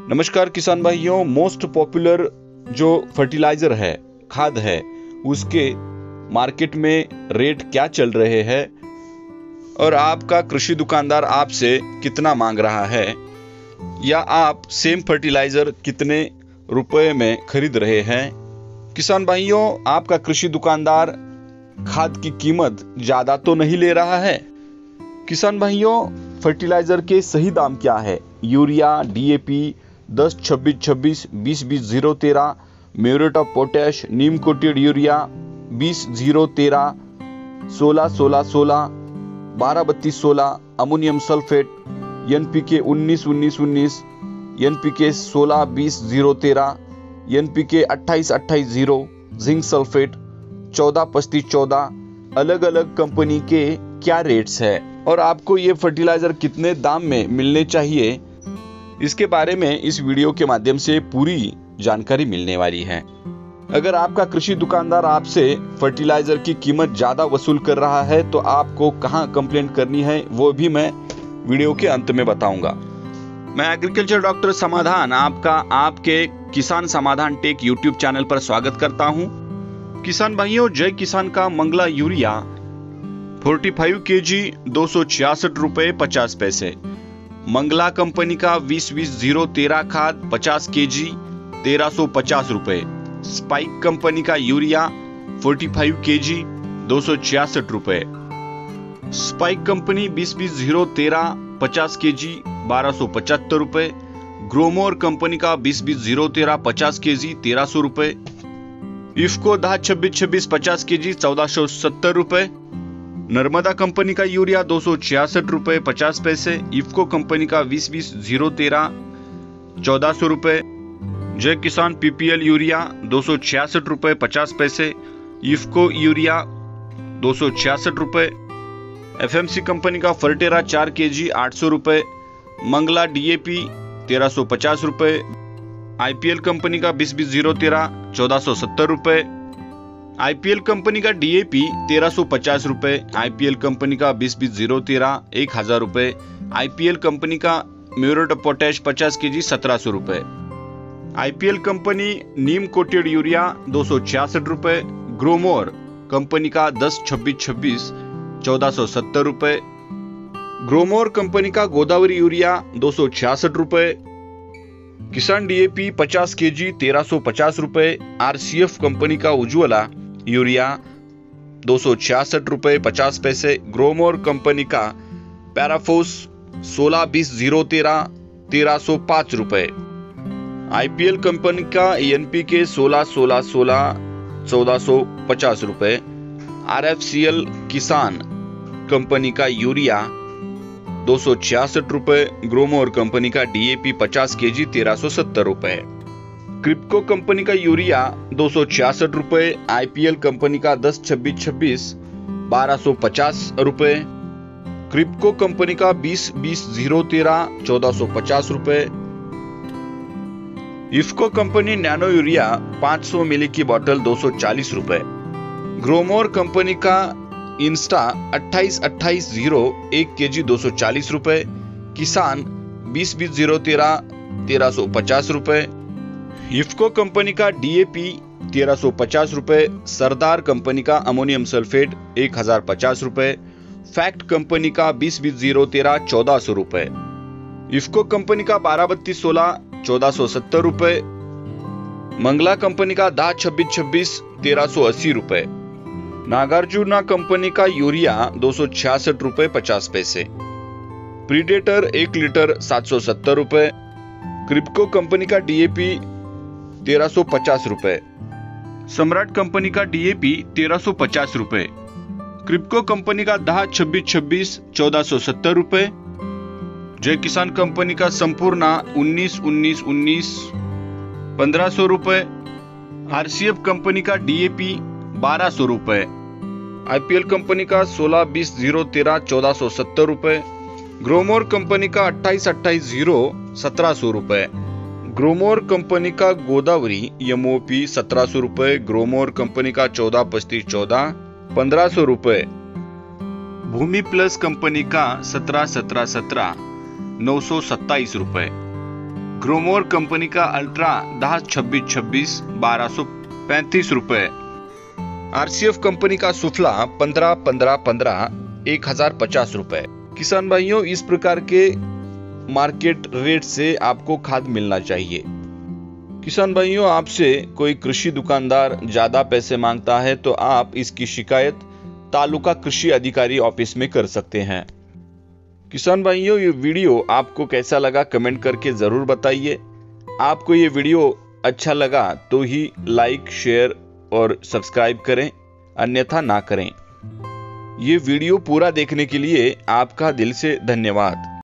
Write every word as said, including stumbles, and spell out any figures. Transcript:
नमस्कार किसान भाइयों, मोस्ट पॉपुलर जो फर्टिलाइजर है, खाद है, उसके मार्केट में रेट क्या चल रहे हैं और आपका कृषि दुकानदार आपसे कितना मांग रहा है, या आप सेम फर्टिलाइजर कितने रुपए में खरीद रहे हैं। किसान भाइयों, आपका कृषि दुकानदार खाद की कीमत ज्यादा तो नहीं ले रहा है। किसान भाइयों, फर्टिलाइजर के सही दाम क्या है? यूरिया, डीएपी, दस छब्बीस छब्बीस, बीस बीस जीरो तेरह, muriate of potash, neem coated urea, बीस जीरो तेरह, सोलह सोलह सोलह, बारह बत्तीस सोलह, अमोनियम सल्फेट, एनपीके उन्नीस उन्नीस उन्नीस, एनपीके सोलह बीस जीरो तेरह, एनपीके अट्ठाईस अट्ठाईस जीरो, जिंक सल्फेट चौदह पच्चीस चौदह, अलग अलग कंपनी के क्या रेट्स है और आपको ये फर्टिलाइजर कितने दाम में मिलने चाहिए, इसके बारे में इस वीडियो के माध्यम से पूरी जानकारी मिलने वाली है। अगर आपका कृषि दुकानदार आपसे फर्टिलाइजर की कीमत ज्यादा वसूल कर रहा है तो आपको कहां कंप्लेंट करनी है वो भी मैं वीडियो के अंत में बताऊंगा। मैं एग्रीकल्चर डॉक्टर समाधान आपका आपके किसान समाधान टेक यूट्यूब चैनल पर स्वागत करता हूं। किसान भाइयों, जय किसान का मंगला यूरिया पैंतालीस केजी दो सौ छियासठ रुपए पचास पैसे, मंगला कंपनी का बीस बीस जीरो तेरह खाद पचास केजी तेरह सौ पचास रुपए, स्पाइक कंपनी का यूरिया पैंतालीस केजी दो सौ छियासठ रुपए, स्पाइक कंपनी बीस बीस जीरो तेरह पचास केजी बारह सौ पचहत्तर रुपए, ग्रोमोर कंपनी का बीस बीस जीरो तेरह पचास केजी तेरह सौ रुपए, इफ्को दस छब्बीस छब्बीस पचास केजी चौदह सौ सत्तर रुपए, नर्मदा कंपनी का यूरिया दो सौ छियासठ रुपए पचास पैसे, इफ्को कंपनी का बीस बीस जीरो तेरह चौदह सौ रुपए, जय किसान पीपीएल यूरिया दो सौ छियासठ रुपए पचास पैसे, इफ्को यूरिया दो सौ छियासठ रुपए, एफएमसी कंपनी का फर्टेरा चार केजी आठ सौ रुपए, मंगला डीएपी तेरह सौ पचास रुपए, आईपीएल कंपनी का बीस बीस जीरो तेरह चौदह सौ सत्तर रुपए, आईपीएल कंपनी का डीएपी तेरह सौ पचास रुपए, आईपीएल कंपनी का बीस बीस जीरो तेरह एक हजार रुपए, आईपीएल कंपनी का म्यूरेट ऑफ पोटैश पचास केजी सत्रह सौ रुपए, IPL company neem coated urea दो सौ छियासठ रुपए, ग्रोमोर कंपनी का दस छब्बीस छब्बीस चौदह सौ सत्तर रुपए, ग्रोमोर कंपनी का गोदावरी यूरिया दो सौ छियासठ रुपए, किसान डीएपी पचास केजी तेरह सौ पचास रुपए, आरसीएफ कंपनी का उज्ज्वला यूरिया दो सौ छियासठ रुपए पचास पैसे, ग्रोमोर कंपनी का पैराफोस सोलह बीस जीरो तेरह तेरह सौ पांच रुपए, आईपीएल कंपनी का एनपीके सोलह सोलह सोलह चौदह सौ पचास रुपए, आरएफसीएल किसान कंपनी का यूरिया दो सौ छियासठ रुपए, ग्रोमोर कंपनी का डीएपी पचास केजी तेरह सौ सत्तर रुपए, क्रिप्को कंपनी का यूरिया दो सौ छियासठ रुपए, आईपीएल कंपनी का दस छब्बीस छब्बीस बारह सौ पचास रुपए, क्रिप्को कंपनी का बीस बीस जीरो तेरह चौदह सौ पचास रुपए, इफ्को कंपनी नैनो यूरिया पाँच सौ मिली की बोतल दो सौ चालीस रुपए, ग्रोमोर कंपनी का इंस्टा अट्ठाईस अट्ठाईस जीरो एक केजी दो सौ चालीस रुपए, किसान बीस बीस जीरो तेरह तेरह सौ पचास रुपए, इफ्को कंपनी का डीएपी तेरह सौ पचास रुपए, सरदार कंपनी का अमोनियम सल्फेट एक हजार पचास रुपए, फैक्ट कंपनी का बीस बीस जीरो तेरह चौदह सौ रुपए, इफ्को कंपनी का बारह बत्तीस सोलह चौदह सौ सत्तर रुपए, मंगला कंपनी का दस छब्बीस छब्बीस तेरह सौ अस्सी रुपए, नागार्जुना कंपनी का यूरिया दो सौ छियासठ रुपए पचास पैसे, प्रीडेटर एक लीटर सात सौ सत्तर रुपए, क्रिप्को कंपनी का डीएपी तेरह सौ पचास रुपए, सम्राट कंपनी का डीएपी तेरह सौ पचास रुपए, क्रिप्को कंपनी का दस छब्बीस छब्बीस चौदह सौ सत्तर रुपए, जय किसान कंपनी का संपूर्ण उन्नीस उन्नीस उन्नीस पंद्रह सौ रुपए, आरसीएफ कंपनी का डीएपी बारह सौ रुपए, आईपीएल कंपनी का सोलह बीस जीरो तेरह चौदह सौ सत्तर रुपए, ग्रोमोर कंपनी का अट्ठाईस अट्ठाईस जीरो सत्रह सौ रुपए, ग्रोमोर कंपनी का गोदावरी एमओपी सत्रह सौ रुपए, ग्रोमोर कंपनी का चौदह पच्चीस चौदह पंद्रह सौ रुपए, भूमि प्लस कंपनी का सत्रह सत्रह सत्रह नौ सौ सत्ताईस रुपए, ग्रोमोर कंपनी का अल्ट्रा दस छब्बीस छब्बीस बारह सौ पैंतीस रुपए। आरसीएफ कंपनी का सुफला पंद्रह पंद्रह पंद्रह एक हजार पचास रुपए। किसान भाइयों, इस प्रकार के मार्केट रेट से आपको खाद मिलना चाहिए। किसान भाइयों, आपसे कोई कृषि दुकानदार ज्यादा पैसे मांगता है तो आप इसकी शिकायत तालुका कृषि अधिकारी ऑफिस में कर सकते हैं। किसान भाइयों, ये वीडियो आपको कैसा लगा कमेंट करके जरूर बताइए। आपको ये वीडियो अच्छा लगा तो ही लाइक, शेयर और सब्सक्राइब करें, अन्यथा ना करें। ये वीडियो पूरा देखने के लिए आपका दिल से धन्यवाद।